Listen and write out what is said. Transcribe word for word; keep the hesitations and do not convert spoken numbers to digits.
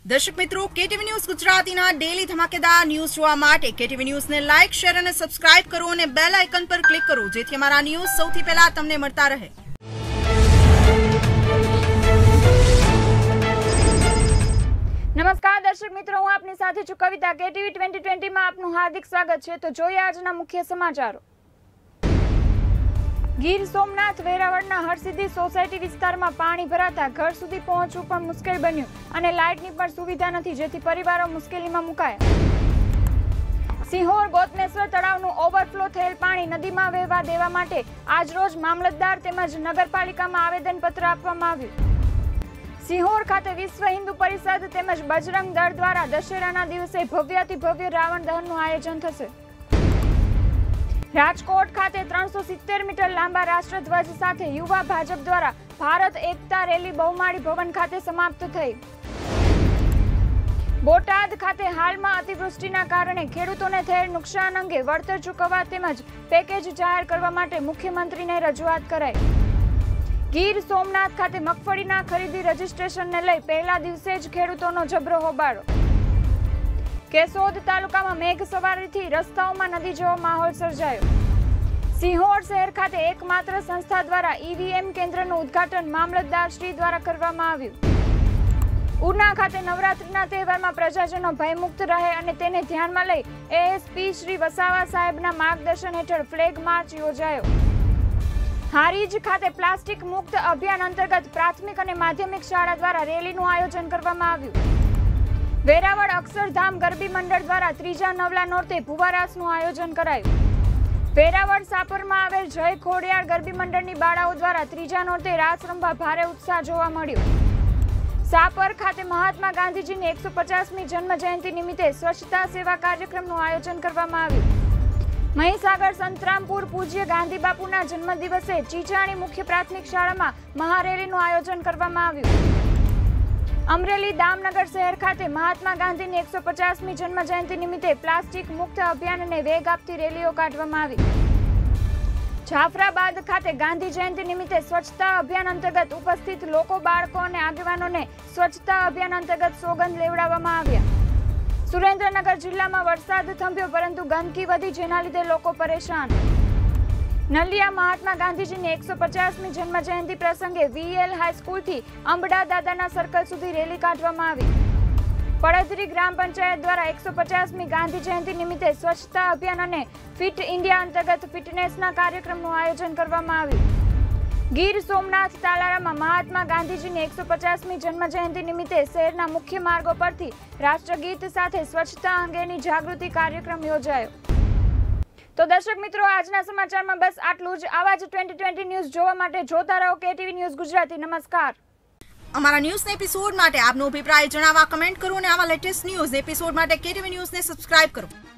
દર્શક મિત્રો, KTV news ગુજરાતીના ડેલી ધમાકેદાર ન્યૂઝ જોવા માટે કેટીવી ન્યૂઝને લાઇક, શેર અને સબસ્ક્રાઇબ કરો અને બેલ આઇકન પર ક્લિક કરો, જેથી અમારા ન્યૂઝ સૌથી પહેલા તમને મળતા રહે। નમસ્કાર દર્શક મિત્રો, હું આપની સાથે છું કવિતા। કેટીવી ટ્વેન્ટી ટ્વેન્ટી માં આપનું હાર્દિક સ્વાગત છે। તો જોઈએ આજના મુખ્ય સમાચારો। ગીર સોમનાથ વેરાવળના હરસિદ્ધિ સોસાયટી વિસ્તારમાં પાણી ભરાતા ઘર સુધી પહોંચવું પણ મુશ્કેલ બન્યું અને લાઇટની પણ સુવિધા નથી, જેથી પરિવારો મુશ્કેલીમાં મુકાયા। સિંહોર ગોતમેશ્વર તળાવનું ઓવરફ્લો થયેલ પાણી નદીમાં વહેવા દેવા માટે આજરોજ મામલતદાર તેમજ નગરપાલિકામાં આવેદનપત્ર આપવામાં આવ્યું। સિંહોર ખાતે વિશ્વ હિન્દુ પરિષદ તેમજ બજરંગ દળ દ્વારા દશેરાના દિવસે ભવ્યાતિ ભવ્ય રાવણ દહનનું આયોજન થશે। રાજકોટ ખાતે ત્રણસો સિત્તેર મીટર લાંબા રાષ્ટ્રધ્વજ સાથે યુવા ભાજપ દ્વારા ભારત એકતા રેલી બહુમાળી ભવન ખાતે સમાપ્ત થઈ। બોટાદ ખાતે હાલમાં અતિવૃષ્ટિના કારણે ખેડૂતોને થયેલ નુકસાન અંગે વળતર ચૂકવવા તેમજ પેકેજ જાહેર કરવા માટે મુખ્યમંત્રીને રજૂઆત કરાઈ। ગીર સોમનાથ ખાતે મગફળીના ખરીદી રજીસ્ટ્રેશનને લઈ પહેલા દિવસે જ ખેડૂતોનો જબરો હોબાળો। કેશોદ તાલુકામાં મેઘ સવારીથી રસ્તાઓમાં નદી જેવો માહોલ સર્જાયો। સિંહોર શહેર ખાતે એકમાત્ર સંસ્થા દ્વારા ઈવીએમ કેન્દ્રનું ઉદ્ઘાટન મામલતદાર શ્રી દ્વારા કરવામાં આવ્યું। ઉના ખાતે નવરાત્રીના તહેવારમાં પ્રજાજનો ભયમુક્ત રહે અને તેને ધ્યાનમાં લઈ એએસપી શ્રી વસાવા સાહેબના માર્ગદર્શન હેઠળ ફ્લેગ માર્ચ યોજાયો। હારીજ ખાતે પ્લાસ્ટિક મુક્ત અભિયાન અંતર્ગત પ્રાથમિક અને માધ્યમિક શાળા દ્વારા રેલીનું આયોજન કરવામાં આવ્યું। વેરાવળ અક્ષરધામ ગરબી મંડળ દ્વારા ત્રીજા નવલા નોરતે ભુવારાસનું આયોજન કરાયું। વેરાવળ સાપરમાં આવેલ જય ખોડિયાર ગરબી મંડળની બાળાઓ દ્વારા ત્રીજા નોરતે રાસ રમવા ભારે ઉત્સાહ જોવા મળ્યો। સાપર ખાતે મહાત્મા ગાંધીજીની એકસો પચાસમી જન્મ જયંતિ નિમિત્તે સ્વચ્છતા સેવા કાર્યક્રમનું આયોજન કરવામાં આવ્યું। મહીસાગર સંતરામપુર પૂજ્ય ગાંધી બાપુના જન્મદિવસે ચીચાણી મુખ્ય પ્રાથમિક શાળામાં મહારેલીનું આયોજન કરવામાં આવ્યું। અમરેલી દામનગર શહેર ખાતે મહાત્મા ગાંધીની એકસો પચાસમી જન્મ જયંતિ નિમિત્તે પ્લાસ્ટિક મુક્ત અભિયાનને વેગ આપતી રેલીઓ કાઢવામાં આવી। જાફરાબાદ ખાતે ગાંધી જયંતિ નિમિત્તે સ્વચ્છતા અભિયાન અંતર્ગત ઉપસ્થિત લોકો, બાળકો અને આગેવાનોને સ્વચ્છતા અભિયાન અંતર્ગત સોગંદ લેવડાવવામાં આવ્યા। સુરેન્દ્રનગર જિલ્લામાં વરસાદ થંભ્યો પરંતુ ગંદકી વધી, જેના લીધે લોકો પરેશાન। નલિયા મહાત્મા ગાંધીજીની એકસો પચાસમી જન્મ જયંતિ પ્રસંગે વીએલ હાઈસ્કૂલથી અંબડા દાદાના સર્કલ સુધી રેલી કાઢવામાં આવી। પડદરી ગ્રામ પંચાયત દ્વારા એકસો પચાસમી ગાંધી જયંતિ નિમિત્તે સ્વચ્છતા અભિયાન અને ફિટ ઇન્ડિયા અંતર્ગત ફિટનેસના કાર્યક્રમનું આયોજન કરવામાં આવ્યું। ગીર સોમનાથ તાલાળામાં મહાત્મા ગાંધીજીની એકસો પચાસમી જન્મ જયંતિ નિમિત્તે શહેરના મુખ્ય માર્ગો પરથી રાષ્ટ્રગીત સાથે સ્વચ્છતા અંગેની જાગૃતિ કાર્યક્રમ યોજાયો। તો દર્શક મિત્રો, આજના સમાચારમાં બસ આટલું જ। આવા જ ટ્વેન્ટી ટ્વેન્ટી ન્યૂઝ જોવા માટે જોતા રહો કેટીવી ન્યૂઝ ગુજરાતી। નમસ્કાર। અમારા ન્યૂઝના એપિસોડ માટે આપનો અભિપ્રાય જણાવવા કમેન્ટ કરો અને આવા લેટેસ્ટ ન્યૂઝ એપિસોડ માટે કેટીવી ન્યૂઝને સબસ્ક્રાઇબ કરો।